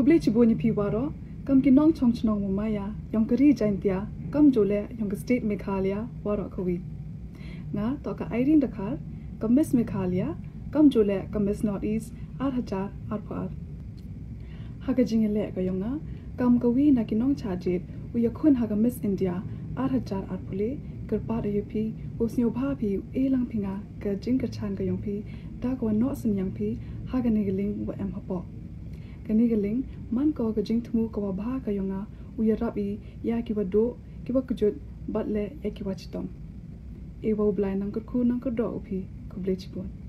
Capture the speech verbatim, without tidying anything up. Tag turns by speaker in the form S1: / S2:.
S1: kuble chiboni pi waro kam kinong chong chnong wamaya yongkari jaintia kam jole yong state Meghalaya waro kawi nga to ka Irene Dkhar kam Miss Meghalaya kam jole kam Miss Northeast H Dkhar arpar haga jingele ka yonga kam kawi na kinong chajit u iakhun haga Miss India H Dkhar arpule kirpa de yupi u sñiawbha pi elang pinga ka jingkyrchan ka yongpi da ko no snyang pi haga nigeling wa em hapo kanigeling man ko ka jingthmu ko bha ka yonga u yarabi ya kiwa do kiwa kujut batle ya kiwa chitom ewo blai nang ko khu nang ko do upi ko ble chipon